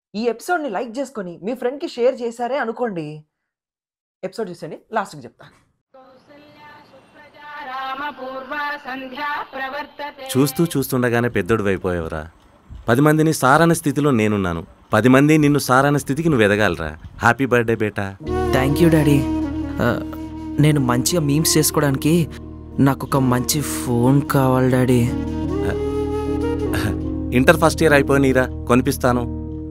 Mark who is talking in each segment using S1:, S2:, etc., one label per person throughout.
S1: ఈ ఎపిసోడ్‌ని లైక్ చేసుకొని మీ ఫ్రెండ్‌కి షేర్ చేశారే అనుకోండి. ఎపిసోడ్ చూసేయండి. లాస్ట్‌కి చెప్తా.
S2: చూస్తూ చూస్తుండగానే పెద్దోడు అయిపోయావురా. 10 మందిని సారన్న స్థితిలో నేనున్నాను. 10 మంది నిన్ను సారన్న స్థితికి నువ్వు ఎదగాలరా. హ్యాపీ బర్త్డే బేటా.
S3: Thank you daddy. నేను మంచిగా మీమ్స్ చేసుకోవడానికి నాకు ఒక మంచి ఫోన్ కావాలి డాడీ.
S2: ఇంటర్ ఫస్ట్ ఇయర్ అయిపోయినీరా, కొనిపిస్తాను.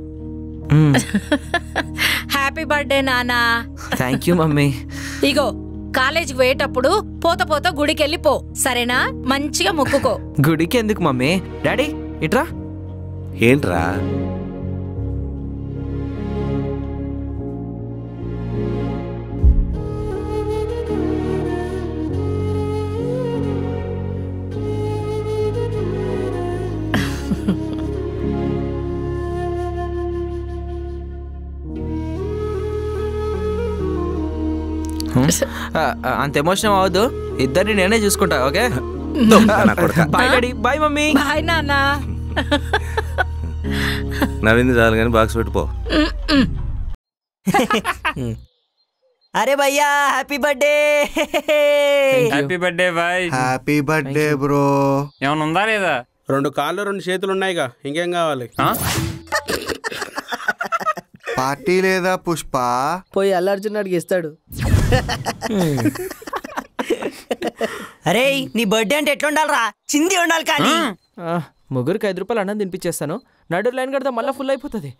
S4: హ్యాపీ బర్త్డే నానా.
S3: Thank you mummy.
S4: ఇగో కాలేజీకి పోయేటప్పుడు పోత పోత గుడికి వెళ్ళిపో, సరేనా? మంచిగా మొక్కుకో.
S3: గుడికి ఎందుకు మమ్మీ? డాడీ ఇట్రా.
S2: ఏంట్రా?
S3: అంత ఎమోషన్ అవ్వద్దు, ఇద్దరిని నేనే చూసుకుంటా. Okay bye daddy. Bye mummy.
S4: Bye నానా.
S2: నవ్వింది చాలు కానీ బాక్స్ పెట్టుకో.
S3: అరే భయ్యా happy birthday.
S5: Happy birthday boy.
S6: Happy birthday bro.
S5: ఏమైనా ఉందా లేదా?
S7: 2 కాళ్ళు 2 చేతులు ఉన్నాయిగా, ఇంకేం కావాలి?
S6: పార్టీ లేదా పుష్ప?
S8: పోయి అల్లర్జున్ అడిగి ఇస్తాడు.
S3: అరే నీ బర్త్డే అంటే ఎట్లా ఉండాలరా? చింది ఉండాలి. కానీ
S8: ముగ్గురికి 5 రూపాయలు అన్నం తినిపించేస్తాను. నడు లైన్ కడితే మళ్ళీ ఫుల్ అయిపోతుంది.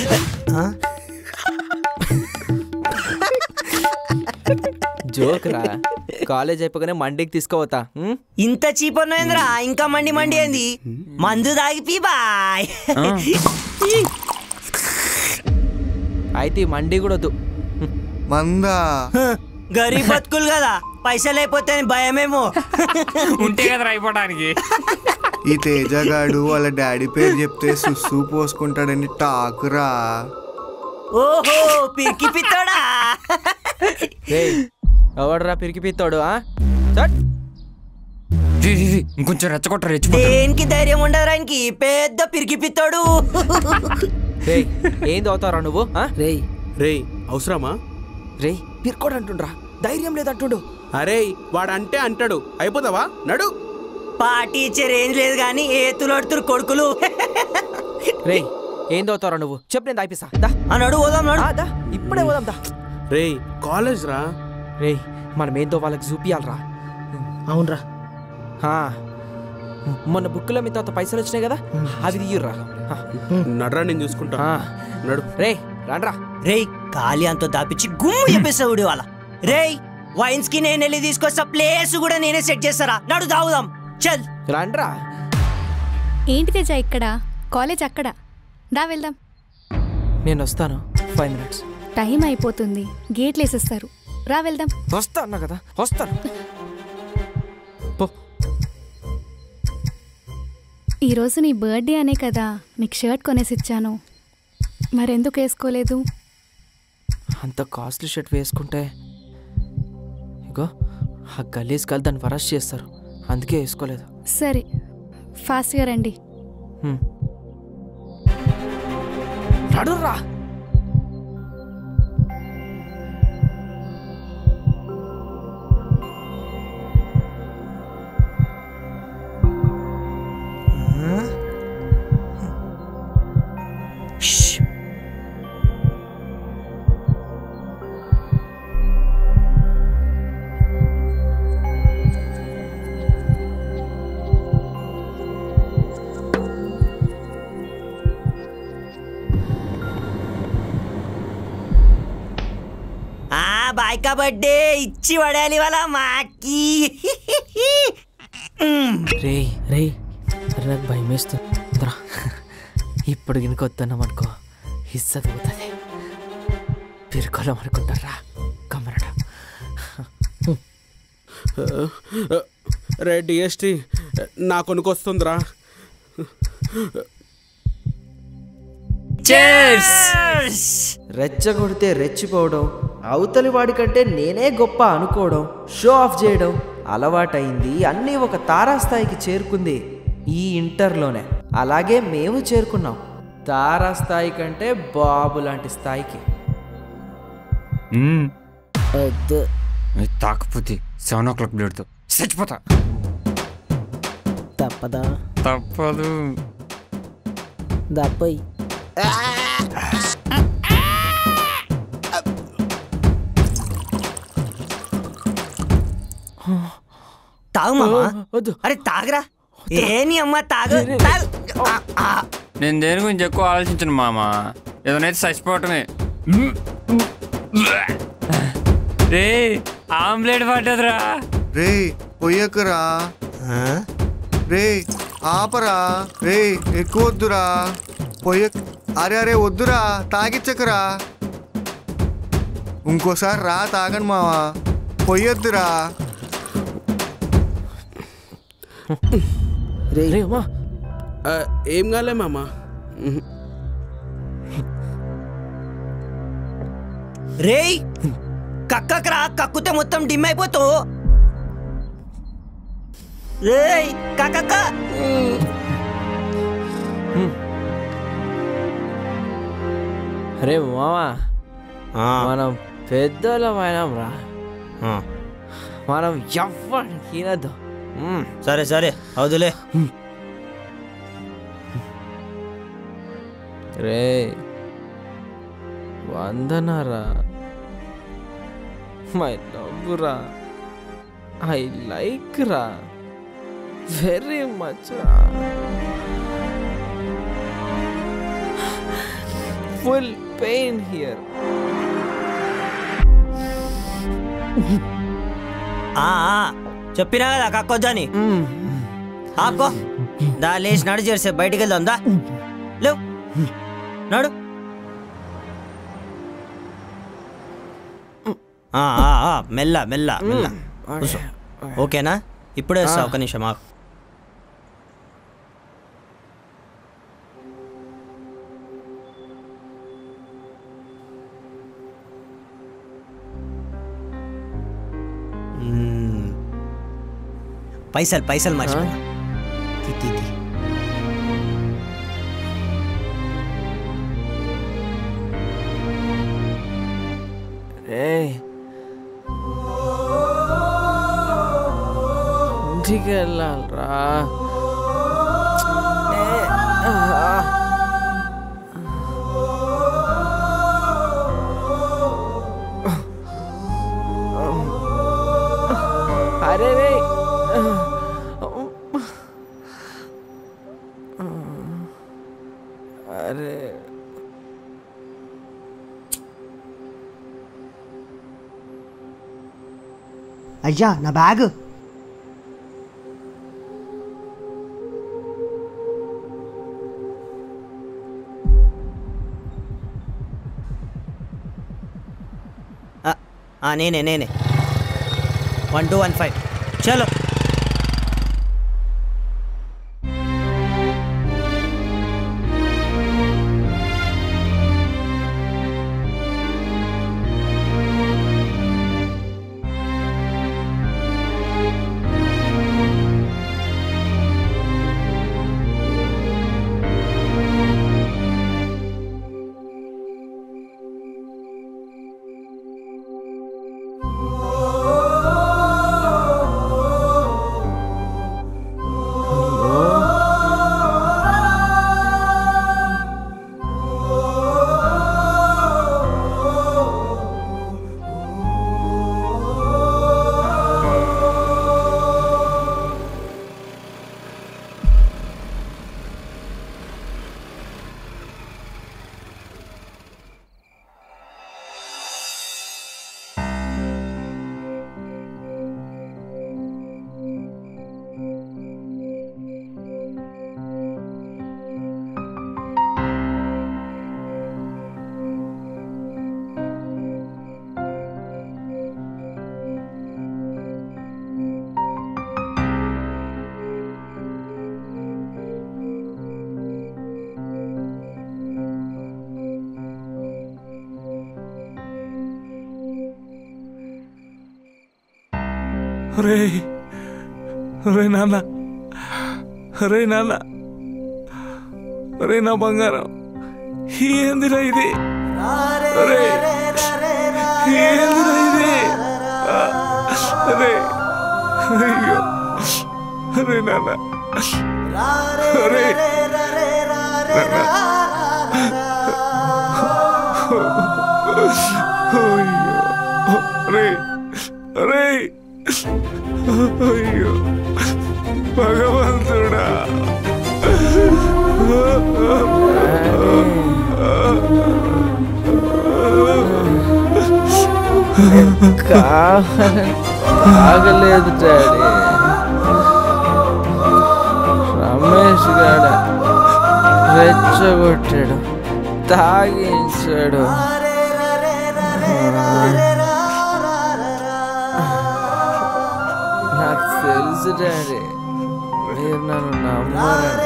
S8: జోక్ రా. కాలేజ్ అయిపోగానే మండికి తీసుకోవతా.
S3: ఇంత చీప్ అన్నదిరా, ఇంకా మండి మండి ఏంది? మందు తాగి పీ బాయ్.
S8: అయితే ఈ మండి కూడా వద్దు.
S6: మందా?
S3: గరీబ్ బతుకులు కదా, పైసలు అయిపోతే భయమేమో.
S5: ఉంటే కదా అయిపోవడానికి.
S6: ఈ తేజగాడు వాళ్ళ డాడీ పేరు చెప్తే సుస్సు పోసుకుంటాడని టాకురా.
S3: ఓహో పిరికి పిత్తోడా.
S8: ఎవడరా పిరికి పిత్తాడు?
S5: ఇంకొంచెం రెచ్చగొట్టారు.
S3: దేనికి ధైర్యం ఉండదురా ఆయనకి, పెద్ద పిరికి పిత్తోడు.
S8: ఏం చదువుతారా నువ్వు?
S7: రేయ్ రేయ్ అవసరమా?
S8: రేయ్ పిర్కోడు అంటుండ్రా, ధైర్యం లేదంటుండు.
S7: అరే వాడంటే అంటాడు, అయిపోతావా? నడు.
S3: పార్టీ ఇచ్చే రేంజ్ లేదు కానీ ఏతులొడుతురు కొడుకులు.
S8: రేయ్ ఏం చదువుతారా నువ్వు? చెప్పు, నేను దాయిపిస్తా.
S3: అన్నాడు పోదాం.
S8: దా ఇప్పుడే పోదాం దా.
S7: రేయ్ కాలేజ్ రా.
S8: రేయ్ మనం ఏందో వాళ్ళకి చూపియాలరా.
S3: అవునరా.
S8: మొన్న బుక్కులో మీ తర్వాత పైసలు వచ్చినాయి కదా, అవి తీయర్రా.
S7: నడరా, నేను చూసుకుంటా. నడు.
S8: రే రండ్రా.
S3: రేయ్ ఖాళీ అంతా దాపిచ్చి గుమ్ము చెప్పేస్తావుడి వాళ్ళ. రేయ్ వైన్స్ కి నేను వెళ్ళి తీసుకొస్తా, ప్లేస్ కూడా నేనే సెట్ చేస్తారా. నడు దావుదాం, చల్
S8: రండ్రా.
S9: ఏంటి తేజ ఇక్కడ? కాలేజ్ అక్కడ. దా వెళ్దాం.
S8: నేను వస్తాను, 5 minutes.
S9: టైం అయిపోతుంది, గేట్లు వేసేస్తారు. రా వెళ్దాం.
S8: వస్తా అన్నా కదా, వస్తాను.
S9: ఈరోజు నీ బర్త్డే అనే కదా నీకు షర్ట్ కొనేసి ఇచ్చాను, మరెందుకు వేసుకోలేదు?
S8: అంత కాస్ట్లీ షర్ట్ వేసుకుంటే ఇగో ఆ గలీజ్ కాలు దాన్ని వరస్ట్ చేస్తారు, అందుకే వేసుకోలేదు.
S9: సరే ఫాస్ట్గా రండి.
S8: నడుర్రా.
S3: బాయ్కా బర్త్డే ఇచ్చి పడాలి వాళ్ళ మాకి.
S8: రే రే నాకు భయం వేస్తుందిరా. ఇప్పుడు గినక వస్తున్నాం అనుకో ఇజ్జత్ పోతుంది, పిరుకోలేం అనుకుంటారా. కమ్మరడా.
S7: రే డిఎస్టీ నా కొనుకొస్తుందిరా.
S8: రెచ్చగొడితే రెచ్చిపోవడం, అవతలి వాడికంటే నేనే గొప్ప అనుకోవడం, షో ఆఫ్ చేయడం అలవాటైంది. అన్నీ ఒక తారాస్థాయికి చేరుకుంది ఈ ఇంటర్లోనే. అలాగే మేము చేరుకున్నాం. తారా స్థాయి కంటే బాబు లాంటి స్థాయికి.
S5: తాకపోతే 7 o'clock బ్లేడ్తో చచ్చిపోతా.
S10: తప్పదా?
S5: తప్పదు.
S10: దప్పయ్.
S3: తాగు మామా. అరే తాగరా. ఏని అమ్మ తాగు.
S5: నేను దేని గురించి ఎక్కువ ఆలోచించను మామ, ఏదైనా చచ్చిపోవటమే. రే ఆమ్లెట్ పడ్డదిరా.
S6: రే పొయ్యకరా. రే ఆపరా. రే ఎక్కువ వద్దురా పొయ్య. అరే అరే వద్దురా, తాగిచ్చకరా. ఇంకోసారి రా తాగండి మావా, పొయ్యొద్దురా.
S7: ఏం కాలే మామ.
S3: రేయ్ కక్కకరా, కక్కుతే మొత్తం డిమ్ అయిపోతావు. రేయ్ కక్కక.
S8: అరే మామా, మనం పెద్దోళ్ళం అయినాం రా. మనం ఎవ్వడికి తినద్దు.
S3: సరే సరే అవుదులే.
S8: రే వందనారా, మై లవ్ రా, ఐ లైక్ రా, వెరీ మచ్ రా, ఫుల్ పెయిన్ హియర్.
S3: చెప్పినా కదా కక్కొద్దని. ఆకో దా, లేచి నడు చేసే బయటికి వెళ్దాం. దా లేవు, నడు. మెల్ల మెల్ల మెల్ల. ఓకేనా? ఇప్పుడే వస్తా, ఒక నిమిషం ఆకు. పైసలు పైసలు మర్చిపోయా.
S8: ఇంటికి వెళ్ళాలరా. అరే రే అరే
S10: అయ్యా నా బ్యాగ్.
S3: నేనే 1215 చలో.
S2: రే రే నాన్న, రే నాన్న, రే నా బంగారం, ఏందిరా ఇది? అరే ఏందిరా ఇది? అరే అయ్యో అరే నాన్న అరే నాన్న అయ్యో అరే అరే అయ్యో భగవంతుడా
S8: ఆగలేదు డాడీ. రమేష్ గాడ రెచ్చగొట్టాడు, తాగించాడు. నాకు తెలుసు డాడీ, మీరు నన్ను నమ్మరు.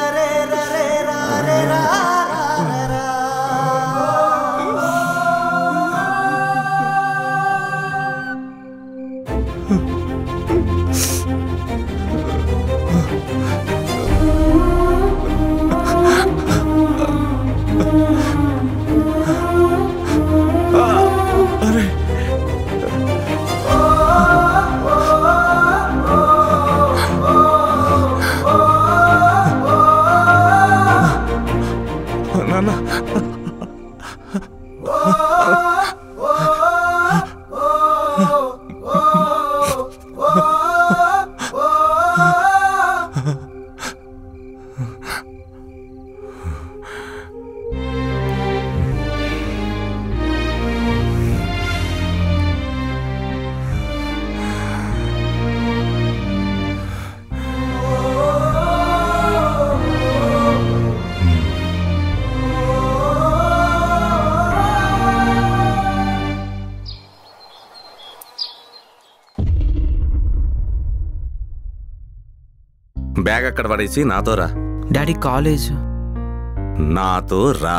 S2: బ్యాగ్ అక్కడ పడేసి నాతో రా.
S8: Daddy college.
S2: నాతో రా.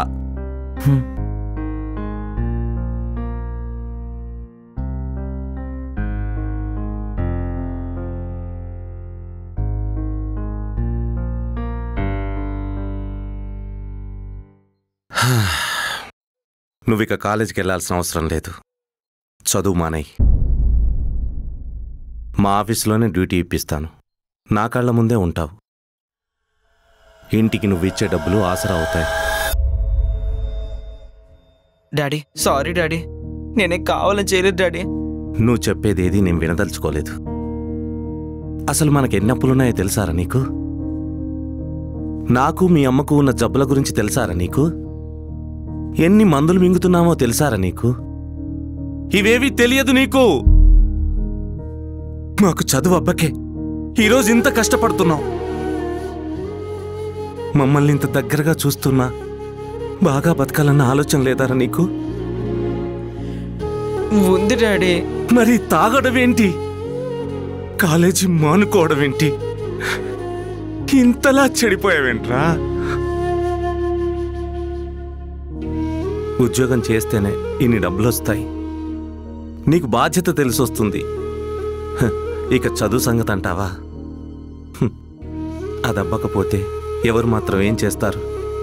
S2: నువ్విక కాలేజీకి వెళ్ళాల్సిన అవసరం లేదు. చదువు మానేయ్. మా ఆఫీసులోనే డ్యూటీ ఇప్పిస్తాను. నా కళ్ళ ముందే ఉంటావు. ఇంటికి నువ్వు ఇచ్చే డబ్బులు ఆసరా అవుతాయి.
S8: డాడీ సారీ డాడీ, నేనే కావాలని చేయలేదు డాడీ.
S2: నువ్వు చెప్పేదేది నేను వినదలుచుకోలేదు. అసలు మనకి ఎన్ని అప్పులున్నాయో తెలుసారా నీకు? నాకు మీ అమ్మకు ఉన్న జబ్బుల గురించి తెలుసారా నీకు? ఎన్ని మందులు మింగుతున్నామో తెలుసారా నీకు? ఇవేవి తెలియదు నీకు. మాకు చదువు అబ్బకే ఈరోజు ఇంత కష్టపడుతున్నావు. మమ్మల్ని ఇంత దగ్గరగా చూస్తున్నా బాగా బతకాలన్న ఆలోచన లేదారా నీకు?
S8: ఉంది డాడీ.
S2: మరి తాగడం ఏంటి? కాలేజీ మానుకోవడం ఏంటి? ఇంతలా చెడిపోయావేంట్రా? ఉద్యోగం చేస్తేనే ఇన్ని డబ్బులు వస్తాయి. నీకు బాధ్యత తెలిసొస్తుంది. ఇక చదువు సంగతి అంటావా? అదవ్వకపోతే ఎవరు మాత్రం ఏం చేస్తారు?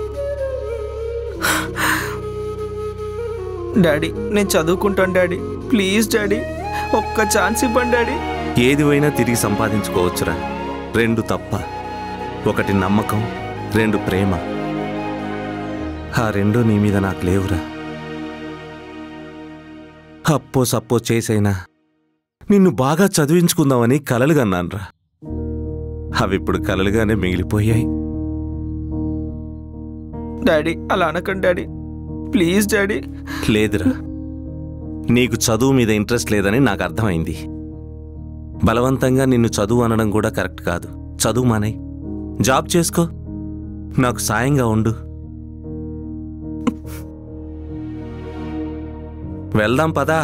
S8: డాడీ నేను చదువుకుంటాను డాడీ, ప్లీజ్ డాడీ, ఒక్క ఛాన్స్ ఇవ్వండి డాడీ.
S2: ఏది అయినా తిరిగి సంపాదించుకోవచ్చురా. రెండు తప్ప. ఒకటి నమ్మకం, రెండు ప్రేమ. ఆ రెండు నీ మీద నాకు లేవురా. అప్పో సప్పో చేసైనా నిన్ను బాగా చదివించుకుందామని కలలుగన్నాన్రా. అవిప్పుడు కలలుగానే మిగిలిపోయాయి.
S8: డాడీ అలా అనకండి డాడీ, ప్లీజ్ డాడీ.
S2: లేదురా, నీకు చదువు మీద ఇంట్రెస్ట్ లేదని నాకు అర్థమైంది. బలవంతంగా నిన్ను చదువు అనడం కూడా కరెక్ట్ కాదు. చదువు మానేయ్, జాబ్ చేసుకో, నాకు సాయంగా ఉండు. వెళ్దాం పదా.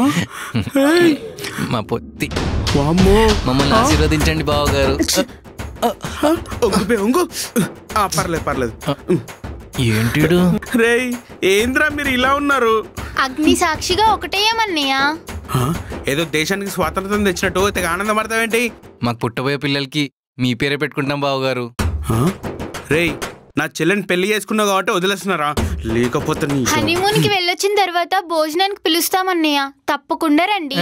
S11: మా పొత్తి
S7: వామ్మో,
S11: మమ్మల్ని ఆశీర్వదించండి బావగారు.
S7: ఒంగు పర్లేదు
S8: ఏంటిడు?
S7: రేయ్ ఏంద్రా మీరు ఇలా ఉన్నారు?
S11: అగ్ని సాక్షిగా ఒకటేయమన్నయ్య.
S7: ఏదో దేశానికి స్వాతంత్రం తెచ్చినట్టు తెగ ఆనందపడతావేంటి?
S8: మాకు పుట్టబోయే పిల్లలకి మీ పేరే పెట్టుకుంటాం బావగారు.
S7: రేయ్ నా చెల్లెని పెళ్లి చేసుకున్నావు కాబట్టి వదిలేస్తున్నారా? లేకపోతే
S11: హనీమూన్ కి వెళ్ళొచ్చిన తర్వాత భోజనానికి పిలుస్తామన్నయ్య, తప్పకుండా రండి.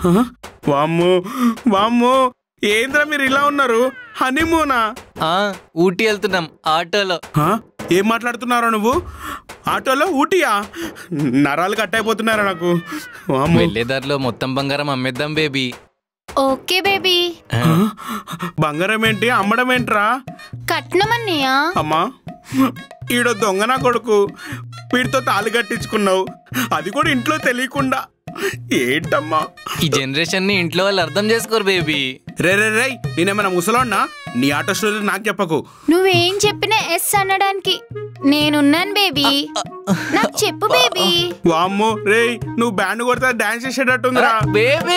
S7: వామ్మో ఏంద్రా మీరు ఇలా ఉన్నారు? హనీమూనా?
S8: ఊటీ వెళ్తున్నాం ఆటోలో.
S7: ఏం మాట్లాడుతున్నారా నువ్వు? ఆటోలో ఊటీయా? నరాలు కట్ అయిపోతున్నారా నాకు.
S8: వెళ్ళే దారిలో మొత్తం బంగారం అమ్మేద్దాం బేబీ.
S11: Okay baby.
S7: బంగారం ఏంటి అమ్మడం ఏంట్రా?
S11: కట్నమన్నయ్య.
S7: అమ్మా ఈడో దొంగ నా కొడుకు, వీడితో తాళి కట్టించుకున్నావు, అది కూడా ఇంట్లో తెలియకుండా. ఏంటమ్మా
S8: ఈ జనరేషన్ ని ఇంట్లో వాళ్ళు అర్థం చేసుకోరు బేబీ.
S7: రే నేనేమైనా ముసలోన్నా? నీ ఆటో స్టోరీ నాకు చెప్పకు.
S11: నువ్వేం చెప్పినా ఎస్ అనడానికి నేనున్నాను బేబీ, నాకు చెప్పు బేబీ.
S7: వామ్మో రేయ్ నువ్వు బ్యాండ్ కొడతా డాన్స్ చేసేటట్టుందిరా
S8: బేబీ.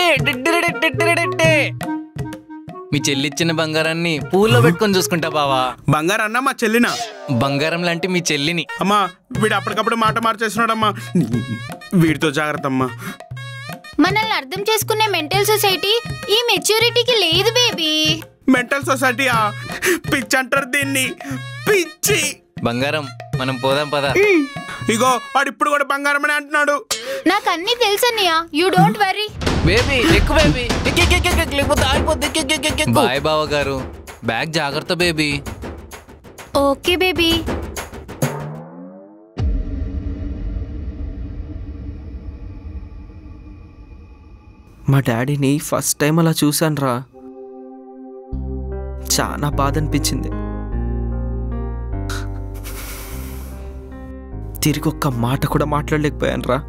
S8: మీ చెల్లిచ్చిన బంగారాన్ని పూల్లో పెట్టుకొని చూసుకుంటా బావా.
S7: బంగారం అన్నా మా చెల్లినా?
S8: బంగారం లాంటి మీ చెల్లిని.
S7: అమ్మా వీడు అప్పటికప్పుడు మాట మార్చేస్తున్నాడమ్మా, వీడితో జాగ్రత్త అమ్మా.
S11: మనల్ని అర్థం చేసుకునే మెంటల్ సొసైటీ ఈ మెచ్యూరిటీకి లేదు బేబీ.
S7: మెంటల్ సొసైటీయా? పిచ్చి అంటారు దీన్ని, పిచ్చి.
S8: బంగారం మనం పోదాం పదా.
S7: ఇగో వాడు ఇప్పుడు కూడా బంగారం అని అంటున్నాడు.
S11: నాకు అన్ని తెలుసు అన్నయ్య, యూ డోంట్ వరీ.
S8: బేబీ ఎక్కు బేబీ. బాయ్ బావ గారు, బ్యాగ్ జాగ్రత్త బేబీ.
S11: Okay baby.
S8: మా డాడీని ఫస్ట్ టైం అలా చూశాను రా, చాలా బాధ అనిపించింది. తిరిగి ఒక్క మాట కూడా మాట్లాడలేకపోయాను రా.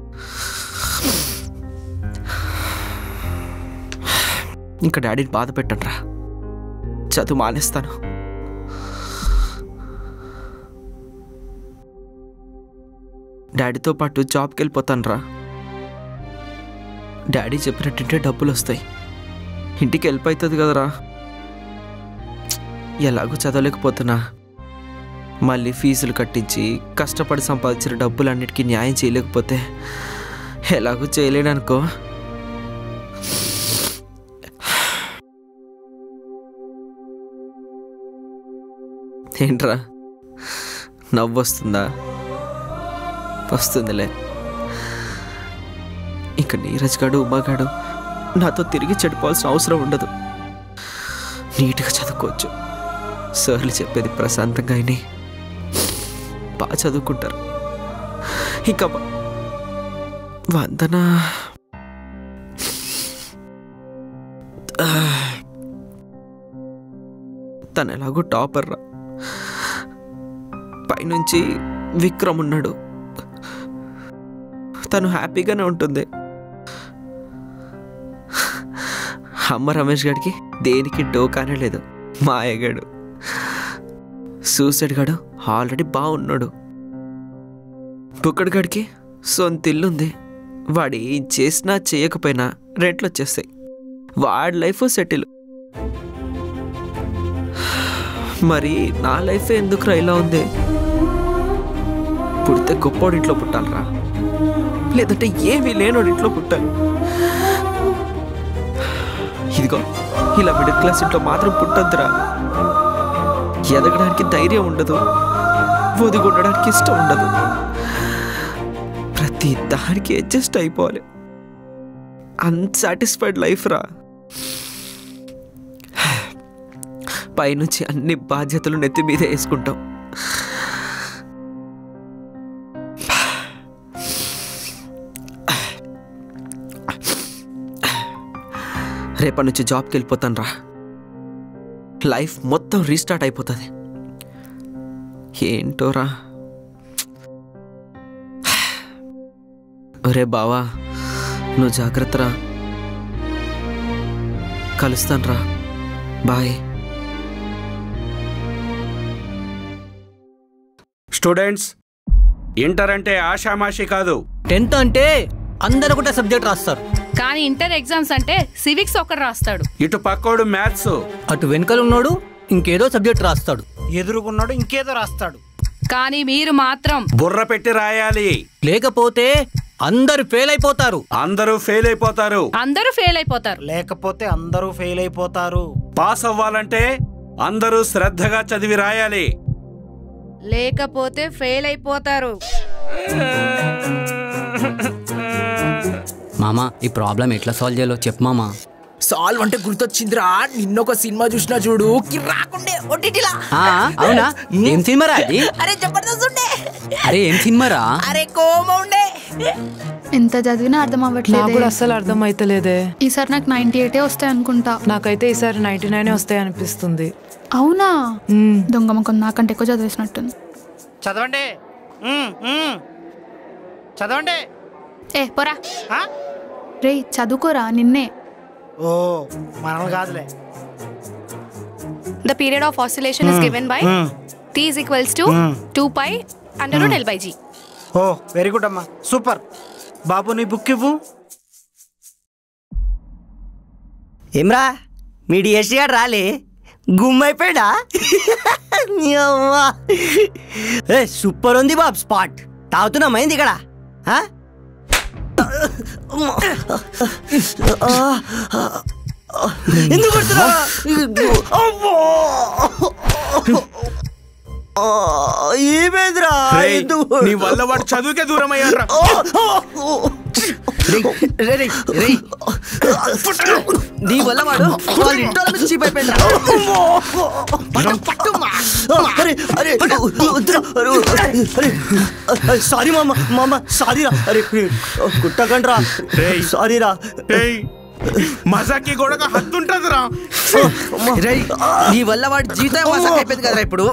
S8: ఇంకా డాడీని బాధ పెట్టను రా, చదువు మానేస్తాను. డాడీతో పాటు జాబ్కి వెళ్ళిపోతాను రా. డాడీ చెప్పినట్టుంటే డబ్బులు వస్తాయి, ఇంటికి వెళ్ళిపోతుంది కదరా. ఎలాగో చదవలేకపోతున్నా, మళ్ళీ ఫీజులు కట్టించి కష్టపడి సంపాదించిన డబ్బులన్నిటికీ న్యాయం చేయలేకపోతే ఎలాగో చేయలేడనుకో. ఏంట్రా నవ్వు వస్తుందా? వస్తుందిలే. ఇంకా నీరజ్ గాడు ఉమాగాడు నాతో తిరిగి చెడిపోవాల్సిన అవసరం ఉండదు. నీట్గా చదువుకోవచ్చు. సార్లు చెప్పేది ప్రశాంతంగా అయినాయి, బాగా చదువుకుంటారు. ఇంకా వందన తను ఎలాగో టాపర్ రా. పైనుంచి విక్రమ్ ఉన్నాడు, తను హ్యాపీగానే ఉంటుంది. అమ్మ రమేష్ గారికి దేనికి డోకానే లేదు. మాయగాడు సూసైడ్ గాడు ఆల్రెడీ బాగున్నాడు. బుక్కడి గాడికి సొంత ఇల్లుంది, వాడు ఏం చేసినా చేయకపోయినా రెంట్లు వచ్చేస్తాయి. వాడి లైఫ్ సెటిల్. మరి నా లైఫ్ ఎందుకురా ఇలా ఉంది? పుడితే గొప్పోడింట్లో పుట్టాలరా, లేదంటే ఏమీ లేనోడింట్లో పుట్టాలి. ఇదిగో ఇలా మిడిల్ క్లాస్ ఇంట్లో మాత్రం పుట్టద్దురా. ఎదగడానికి ధైర్యం ఉండదు, ఒదిగి ఉండడానికి ఇష్టం ఉండదు. ప్రతి దానికి అడ్జస్ట్ అయిపోవాలి. అన్సాటిస్ఫైడ్ లైఫ్ రా. పైనుంచి అన్ని బాధ్యతలు నెత్తి మీద వేసుకుంటాం. రేపటి నుంచి జాబ్కి వెళ్ళిపోతాను రా. లైఫ్ మొత్తం రీస్టార్ట్ అయిపోతుంది. ఏంటోరా. ఒరే బావా నువ్వు జాగ్రత్తరా. కలుస్తాను రా. బాయ్.
S7: స్టూడెంట్స్, ఇంటర్ అంటే ఆషామాషి కాదు.
S3: 10th అంటే అందరూ ఒకటే సబ్జెక్ట్ రాస్తారు,
S4: కానీ ఇంటర్ ఎగ్జామ్స్ అంటే సివిక్స్ ఒకటి రాస్తాడు.
S7: ఇటు పక్కోడు మ్యాథ్స్,
S3: అటు వెనకలు ఉన్నాడు
S12: ఇంకేదో సబ్జెక్ట్ రాస్తాడు.
S13: ఎదురుకున్నాడు ఇంకేదో రాస్తాడు.
S14: కానీ మీరు మాత్రం
S15: బుర్ర పెట్టి రాయాలి,
S12: లేకపోతే అందరూ ఫెయిల్ అయిపోతారు.
S15: అందరూ ఫెయిల్ అయిపోతారు.
S14: అందరూ ఫెయిల్ అయిపోతారు.
S13: లేకపోతే అందరూ ఫెయిల్ అయిపోతారు.
S15: పాస్ అవ్వాలంటే అందరూ శ్రద్ధగా చదివి రాయాలి,
S14: లేకపోతే ఫెయిల్ అయిపోతారు.
S12: మామా ఈ ప్రాబ్లం ఎట్లా సాల్వ్ చేయాలో చెప్పు మామా.
S16: సాల్వ్ అంటే గుర్తొచ్చిందిరా, నిన్నొక సినిమా చూసినా చూడు, రాకుండే ఓటీటీలా.
S12: అవునా? ఏం సినిమా రా అది?
S16: అరే జబర్దస్త్ ఉండే.
S12: అరే ఏం సినిమా రా?
S16: అరే కోమ ఉండే.
S9: ఎంత చదివినా అర్థం అవ్వట్లేదు.
S17: నాకు కూడా అస్సలు అర్థం అయితలేదే.
S9: ఈసారి నాకు 98 వస్తాయి అనుకుంటా.
S17: నాకైతే ఈసారి 99 వస్తాయి అనిపిస్తుంది.
S9: అవునా? దొంగ ముఖం నాకంటే ఎక్కువ చదివేసినట్టుంది.
S13: చదవండి చదవండి.
S9: ఏ పోరా రే, చదువుకోరా నిన్నే.
S13: ఓ మనల్ని కాదులే.
S18: The period of oscillation is given by T is equals to 2 pi under root L by G.
S13: Oh very good అమ్మా, సూపర్. బాబు నీ బుక్ ఇవ్వు.
S3: ఏమ్రా మీ డిఎస్టీ గారు రాలే, గుమ్మైపోయాడా? ఏ సూపర్ ఉంది బాబు స్పాట్. తాగుతున్నా మైంది ఇక్కడ. ఎందుకు కొడుతున్నా? ఏమేంద్రా
S7: నీ వల్ల వాడు చదువుకే దూరం అయ్యారా?
S16: నీ వల్ల వాడు వాళ్ళ ఇంట్లో నుంచి చీప్ అయిపోయిండ్రా.
S3: సారీ మామ, మామ సారీ రా. అరే కుట్టకండి రా, సారీ రా.
S7: మజాకి కూడా హద్దు ఉంటుంది రా.
S16: నీ వల్ల వాడి జీవితం మజాక్ అయిపోయింది కదరా ఇప్పుడు.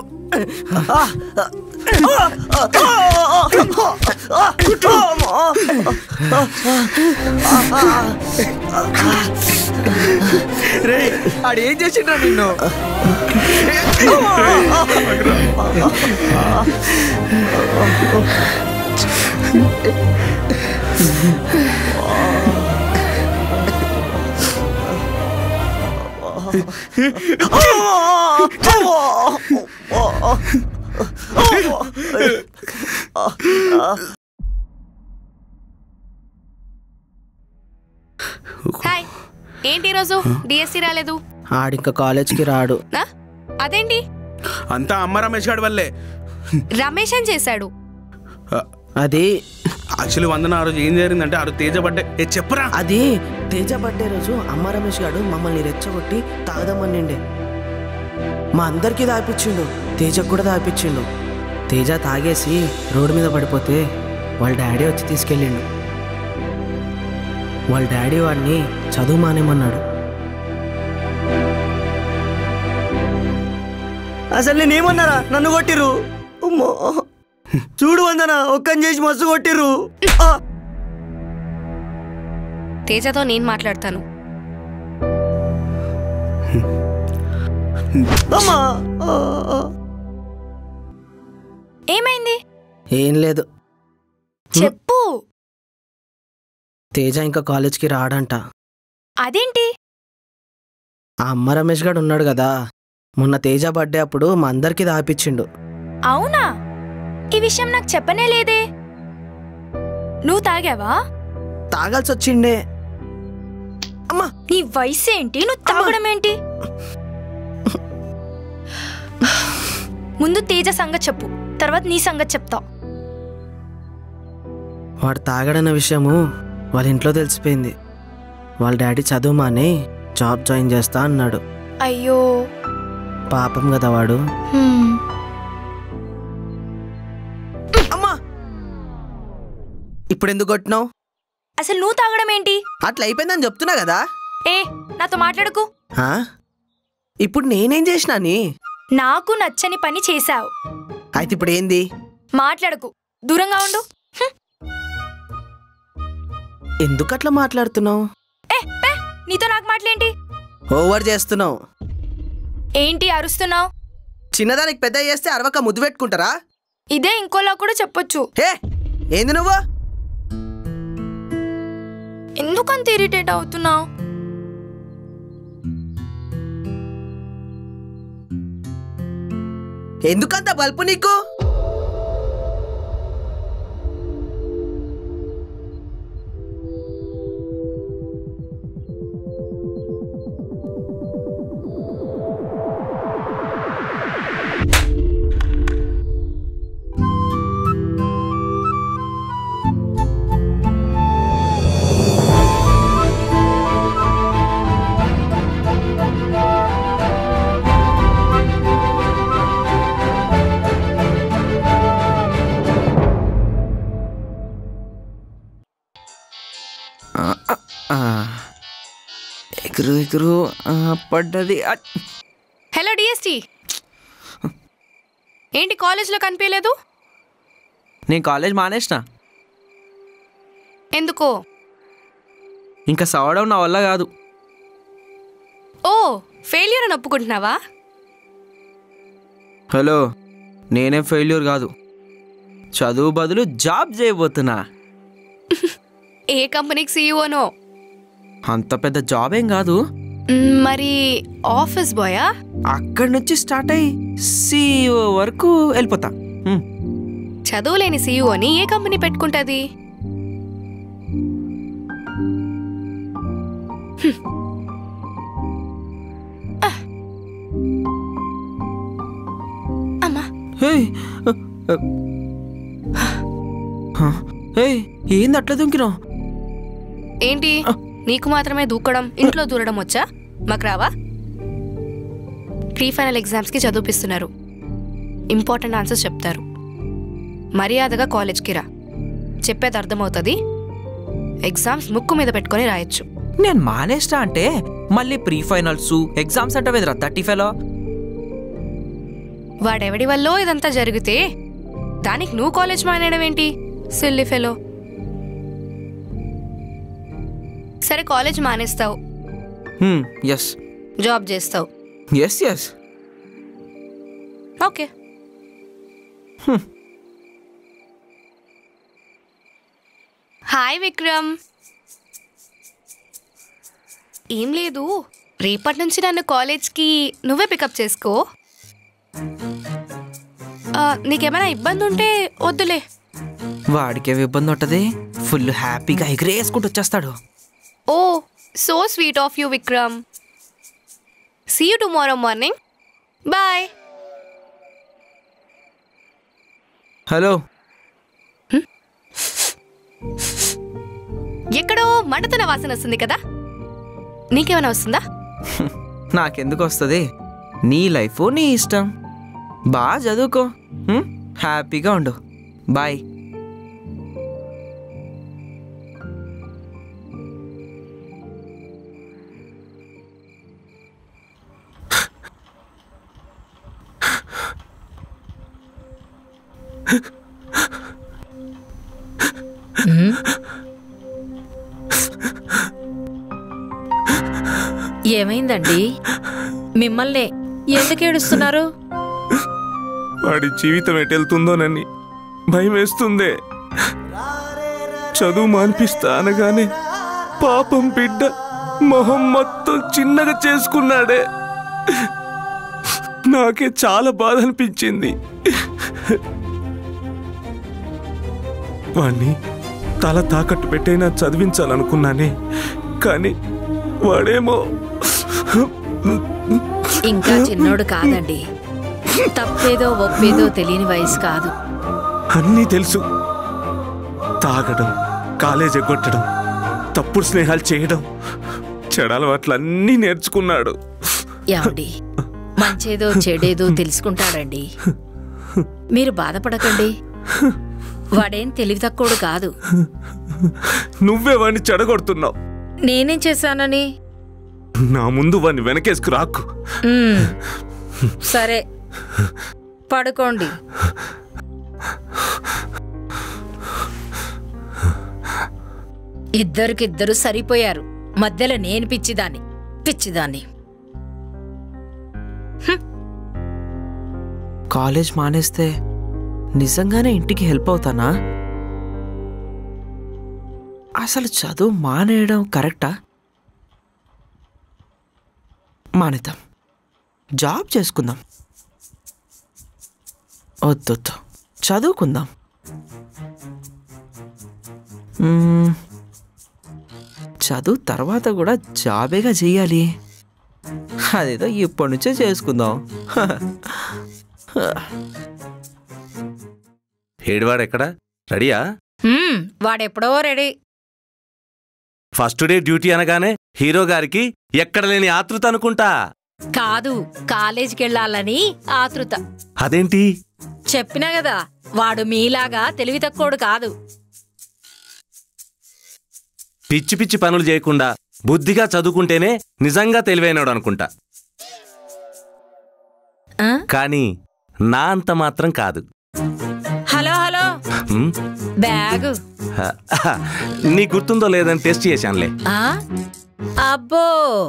S16: ఆడేం చేసిండ్రా నిన్ను?
S18: హాయ్, ఏంటి ఈరోజు డిఎస్సి రాలేదు?
S16: ఆడింకా కాలేజ్కి రాడు.
S18: అదేంటి?
S7: అంతా అమ్మ రమేష్ గారి వల్లే.
S18: రమేష్ ఏం చేశాడు?
S16: అది
S7: యాక్చువల్లీ వందన ఆ రోజు ఏం జరిగిందంటే ఆ రోజు తేజ బర్త్డే. చెప్పురా.
S16: అది తేజ బర్త్డే రోజు అమ్మ రమేష్ గారు మమ్మల్ని రెచ్చగొట్టి తాగదమ్మనిండే. మా అందరికీ దాపిచ్చిండు, తేజకు కూడా దాపిచ్చిండు. తేజ తాగేసి రోడ్డు మీద పడిపోతే వాళ్ళ డాడీ వచ్చి తీసుకెళ్ళిండు. వాళ్ళ డాడీ వాడిని చదువు మానేమన్నాడు.
S3: అసలు నేనేమన్నారా? నన్ను కొట్టిర్రు. చూడు వందనా, ఒక్కని చేసి మస్తు కొట్టిర్రు.
S18: తేజతో నేను మాట్లాడతాను. ఏమైంది?
S16: ఏం లేదు,
S18: చెప్పు.
S16: తేజ ఇంకా కాలేజ్కి రాడంట.
S18: అదేంటి?
S16: ఆ అమ్మ రమేష్ గారు ఉన్నాడు కదా, మొన్న తేజ బర్త్డే అప్పుడు మా అందరికీ దాపిచ్చిండు.
S18: అవునా? ఈ విషయం నాకు చెప్పనే లేదే. నువ్వు తాగావా?
S16: తాగాల్సి వచ్చిండే.
S18: అమ్మా, నీ వయసు ఏంటి? నువ్వు తాగడం ఏంటి? ముందు తేజ సంగతి చెప్పు, తర్వాత నీ సంగతి చెప్తా.
S16: వాడు తాగడన్న విషయము వాళ్ళ ఇంట్లో తెలిసిపోయింది. వాళ్ళ డాడీ చదువు మాని జాబ్ జాయిన్ చేస్తా అన్నాడు.
S18: అయ్యో
S16: పాపం కదా వాడు. ఇప్పుడు ఎందుకు కొట్టినావు?
S18: అసలు నువ్వు తాగడం ఏంటి?
S16: అట్లా అయిపోయిందని చెప్తున్నా కదా.
S18: ఏ నాతో మాట్లాడకు.
S16: ఇప్పుడు నేనేం చేసినా?
S18: నాకు నచ్చని పని చేశావు.
S16: అయితే ఇప్పుడు ఏంది?
S18: మాట్లాడకు, దూరంగా ఉండు.
S16: ఎందుకు అట్లా మాట్లాడుతున్నావు?
S18: నీతో నాకు మాటలేంటి?
S16: ఓవర్ చేస్తున్నావు.
S18: ఏంటి అరుస్తున్నావు?
S16: చిన్నదానికి పెద్ద చేస్తే అరవక ముద్దు పెట్టుకుంటారా?
S18: ఇదే ఇంకోలా కూడా చెప్పొచ్చు.
S16: ఏంది నువ్వు?
S18: ఎందుకంత ఇరిటేట్ అవుతున్నావు?
S16: ఎందుకంత బల్పు నీకు?
S8: ఎగురు ఎగురు పడ్డది.
S18: హలో డిఎస్టీ, ఏంటి కాలేజ్లో కనిపించలేదు?
S8: నేను కాలేజ్ మానేసిన.
S18: ఎందుకో?
S8: ఇంకా చదవడం నా వల్ల కాదు.
S18: ఓ, ఫెయిల్యూర్ అని ఒప్పుకుంటున్నావా?
S8: హలో, నేనేం ఫెయిల్యూర్ కాదు. చదువు బదులు జాబ్ చేయబోతున్నా.
S18: ఏ కంపెనీకి సీఈఓనో?
S8: అంత పెద్ద జాబ్ ఏం కాదు.
S18: మరి ఆఫీస్ బాయా?
S8: అక్కడి నుంచి స్టార్ట్ అయ్యి CEO వరకు వెళ్ళిపోతా.
S18: చదువులేని సీఈఓని ఏ కంపెనీ పెట్టుకుంటది? అమ్మా,
S8: ఏంది అట్లా దుంకినావు?
S18: ఏంటి నీకు మాత్రమే దూకడం, ఇంట్లో దూరడం వచ్చా? మాకు రావా? ప్రీ ఫైనల్ ఎగ్జామ్స్కి చదివిపిస్తున్నారు, ఇంపార్టెంట్ ఆన్సర్స్ చెప్తారు. మర్యాదగా కాలేజ్కి రా, చెప్పేది అర్థమవుతుంది. ఎగ్జామ్స్ ముక్కు మీద పెట్టుకొని రాయొచ్చు.
S8: నేను మానేస్తా అంటే మళ్ళీ ప్రీ ఫైనల్స్ ఎగ్జామ్స్ అంటే వెదరా 35లో.
S18: వాడెవడి వల్ల ఇదంతా జరిగితే దానికి నువ్వు కాలేజ్ మానేయడం ఏంటి? Silly fellow. సరే, కాలేజ్ మానేస్తావు,
S8: ఎస్.
S18: జాబ్ చేస్తావు,
S8: yes yes.
S18: Okay. Hi Vikram. ఏం లేదు, రేపటి నుంచి నన్ను కాలేజ్కి నువ్వే పికప్ చేసుకో. నీకేమైనా ఇబ్బంది ఉంటే వద్దులే.
S8: వాడికే ఇబ్బంది ఉంటుంది, ఫుల్ హ్యాపీగా ఎగిరేసుకుంటూ వచ్చేస్తాడు.
S18: Oh, so sweet of you Vikram. See you tomorrow morning. Bye.
S8: Hello.
S18: ఎక్కడో మండుతున్న వాసన వస్తుంది కదా, నీకేమైనా వస్తుందా?
S8: నాకెందుకు వస్తుంది? నీ లైఫ్ నీ ఇష్టం. బాగా చదువుకో, హ్యాపీగా ఉండు. బాయ్.
S4: ఏమైందండి? మిమ్మల్ని ఎందుకు ఏడుస్తున్నారు?
S2: వాడి జీవితం ఎటెళ్తుందోనని భయం వేస్తుందే. చదువు మాన్పిస్తా అనగానే పాపం బిడ్డ మొహం మొత్తం చిన్నగా చేసుకున్నాడే. నాకే చాలా బాధ అనిపించింది. వాణ్ణి తల తాకట్టు పెట్టైనా చదివించాలనుకున్నానే, కానీ వాడేమో.
S4: ఇంకా చిన్నోడు కాదండి, తప్పేదో ఒప్పేదో తెలియని వయసు కాదు.
S2: అన్నీ తెలుసు. తాగడం, కాలేజ్ ఎగ్గొట్టడం, తప్పుడు స్నేహాలు చేయడం, చెడలవాట్లన్నీ నేర్చుకున్నాడు.
S4: ఏమండి, మంచేదో చెడేదో తెలుసుకుంటాడండి. మీరు బాధపడకండి, వాడేం తెలివి తక్కువడు కాదు.
S2: నువ్వే వాడిని చెడగొడుతున్నావు.
S4: నేనేం చేశానని?
S2: నా ముందు వాడిని వెనకేసుకు రాకు.
S4: సరే, పడుకోండి. ఇద్దరికిద్దరు సరిపోయారు, మధ్యలో నేను పిచ్చిదాన్ని.
S8: కాలేజ్ మానేస్తే నిజంగానే ఇంటికి హెల్ప్ అవుతానా? అసలు చదువు మానేయడం కరెక్టా? మానేద్దాం, జాబ్ చేసుకుందాం. వద్దొద్దు, చదువుకుందాం. చదువు తర్వాత కూడా జాబేగా చెయ్యాలి. అదేదో ఇప్పటి నుంచే చేసుకుందాం.
S2: ఏడివాడెక్కడా? రెడీయా?
S4: వాడెప్పుడో రెడీ.
S2: ఫస్ట్ డే డ్యూటీ అనగానే హీరో గారికి ఎక్కడ లేని ఆతృత అనుకుంటా.
S4: కాదు, కాలేజీకి వెళ్ళాలని ఆతృత.
S2: అదేంటి?
S4: చెప్పినా కదా, వాడు మీలాగా తెలివి తక్కువడు కాదు.
S2: పిచ్చి పిచ్చి పనులు చేయకుండా బుద్ధిగా చదువుకుంటేనే నిజంగా తెలివైనడు అనుకుంటా. కానీ నా అంత మాత్రం కాదు.
S4: హలో హలో, బ్యాగు
S2: నీ గుర్తుందో లేదని టెస్ట్ చేశానులే.
S4: అబ్బో,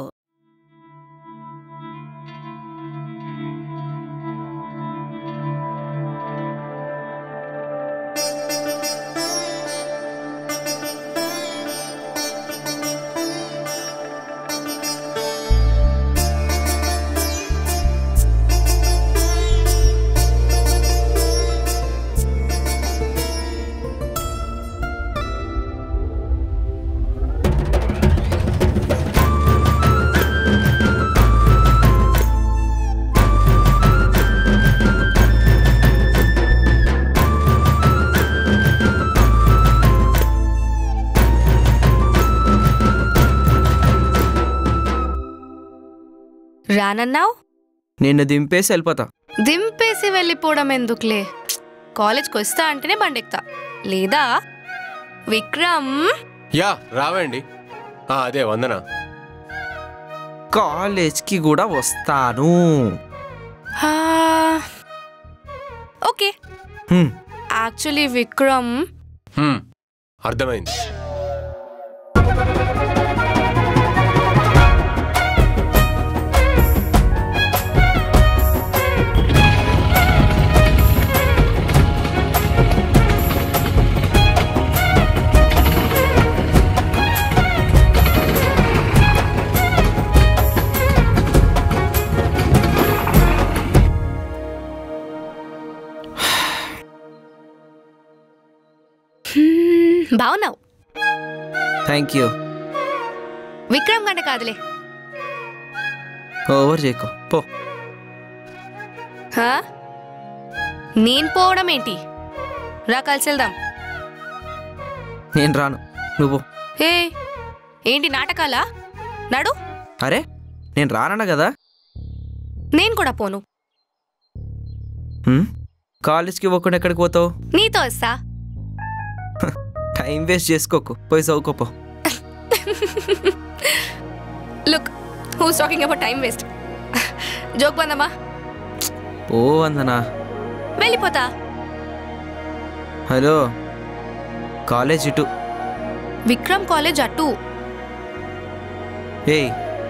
S18: రానన్నావు?
S8: నిన్ను దింపేసి వెళ్ళిపోతా.
S18: దింపేసి వెళ్ళిపోవడం ఎందుకులే, కాలేజ్కి వస్తా అంటేనే బండెక్తా. లేదా విక్రమ్?
S19: యా రావండి. అదే వందన.
S8: కాలేజ్కి కూడా వస్తాను.
S18: ఓకే. యాక్చువల్లీ విక్రమ్,
S19: అర్థమైంది.
S18: బావున్నావు.
S8: Thank you.
S18: విక్రమ్ గంట కాదులే.
S8: ఓవర్ చేయకు, పో.
S18: నేను పోవడం ఏంటి? రా కలిసి వెళ్దాం.
S8: నేను రాను, నువ్వు.
S18: ఏంటి నాటకాలా? నడు.
S8: అరే నేను రానన్నా కదా.
S18: నేను కూడా పోను.
S8: కాలేజ్కి పోకుండా ఎక్కడికి పోతావు?
S18: నీతో వస్తా.
S8: టైం వేస్ట్ చేసుకోకు, పోయి చదువుకోపో.
S18: Look, who's talking about time waste? Joke బందమ్మా.
S8: ఓ వందనా,
S18: వెళ్ళిపోతా.
S8: హలో, కాలేజ్ ఇటు.
S18: విక్రమ్ కాలేజ్ అటు.
S8: ఏయ్,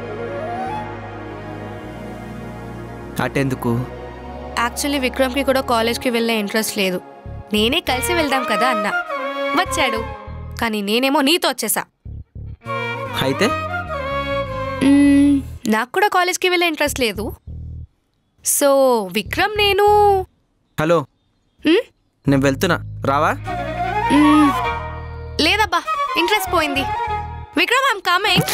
S8: అటెందుకు?
S18: యాక్చువల్లీ విక్రమ్కి కూడా కాలేజ్కి వెళ్ళే ఇంట్రెస్ట్ లేదు. నేనే కలిసి వెళ్దాం కదా అన్నా. వచ్చాడు, కానీ నేనేమో నీతో వచ్చేసా.
S8: అయితే
S18: నాకు కూడా కాలేజ్కి వెళ్ళే ఇంట్రెస్ట్ లేదు. సో విక్రమ్ నేను.
S8: హలో, నేను వెళ్తున్నా, రావా?
S18: లేదబ్బా, ఇంట్రెస్ట్ పోయింది. Vikram, I'm coming.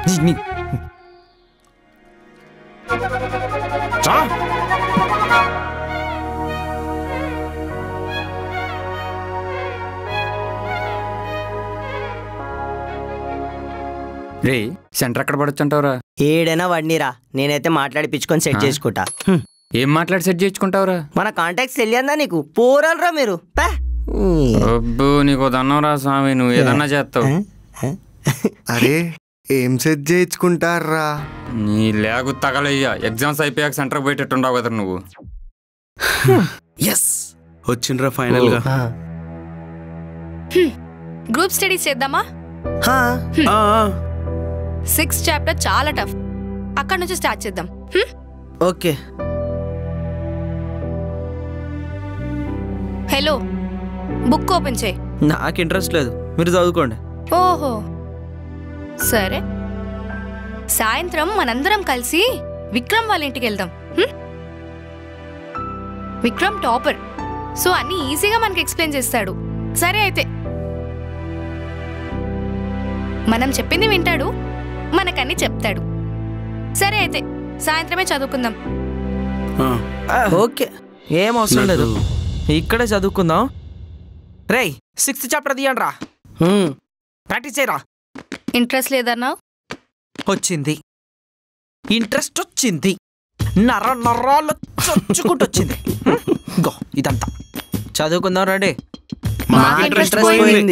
S5: రే, సెంటర్ ఎక్కడ పడొచ్చుంటావురా?
S3: ఏడైనా వడ్నీరా, నేనైతే మాట్లాడిపించుకొని సెట్ చేసుకుంటా.
S5: ఏం మాట్లాడి సెట్ చేసుకుంటావురా?
S3: మన కాంటాక్ట్స్ తెలియదా నీకు? పోరాలరా మీరు.
S5: అబ్బో, నీకు దన్నవరా స్వామి, నువ్వు ఏదన్నా చేస్తావు.
S6: అరే ఏం సెట్ చేయించుకుంటారా?
S5: నీ లేగు తగలయ్యా. ఎగ్జామ్స్ అయిపోయాక సెంటర్కి పోయేటట్టుండవు కదా నువ్వు.
S7: ఎస్, వచ్చిండ్రా ఫైనల్ గా.
S18: గ్రూప్ స్టడీస్ చేద్దామా? 6th చాప్టర్ చాలా టఫ్. అక్కడ నుంచి స్టార్ట్ చేద్దాం.
S16: ఓకే.
S18: హలో, బుక్ ఓపెన్ చేయి.
S8: నాకు ఇంట్రెస్ట్ లేదు, మీరు చదువుకోండి.
S18: ఓహో సరే, సాయంత్రం మనందరం కలిసి విక్రమ్ వాళ్ళ ఇంటికి వెళ్దాం. విక్రమ్ టాపర్, సో అన్ని ఈజీగా మనకి ఎక్స్ప్లెయిన్ చేస్తాడు. సరే అయితే మనం చెప్పింది వింటాడు, మనకన్నీ చెప్తాడు. సరే అయితే సాయంత్రమే చదువుకుందాం.
S16: ఓకే, ఏం అవసరం లేదు, ఇక్కడే చదువుకుందాం. రేయ్ 6th చాప్టర్ తీయండి రా, ప్రాక్టీస్ చేయరా.
S18: ఇంట్రెస్ట్ లేదన్నా?
S16: వచ్చింది, ఇంట్రెస్ట్ వచ్చింది, నరాలు చొచ్చుకుంటూ వచ్చింది. గో ఇదంతా చదువుకుందాం రండి. ఇంట్రెస్ట్ పోయింది.